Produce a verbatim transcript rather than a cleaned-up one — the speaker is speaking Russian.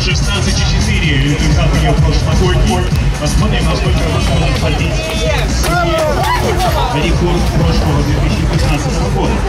шестнадцать четыре результат ее прошлогодний. Посмотрим, насколько он сможет побить рекорд прошлого две тысячи пятнадцатого года.